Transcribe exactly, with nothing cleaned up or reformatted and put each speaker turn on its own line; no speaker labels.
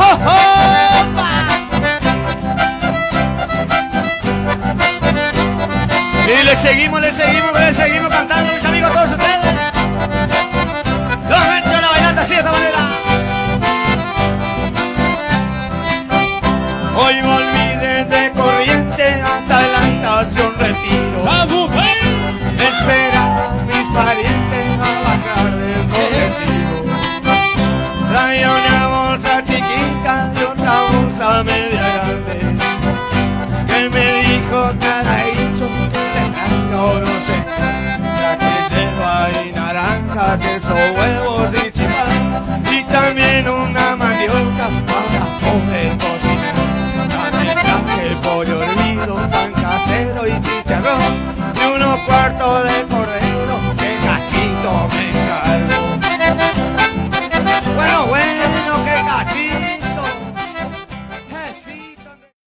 Y le seguimos, le seguimos, le seguimos cantando, mis amigos, todos ustedes. Los mechos de la bailanta así de esta manera. Hoy volví desde Corrientes hasta la estación Retiro.
¡La mujer!
Esperan mis parientes a bajar del colectivo. Traía una bolsa chiquita y otra bolsa media.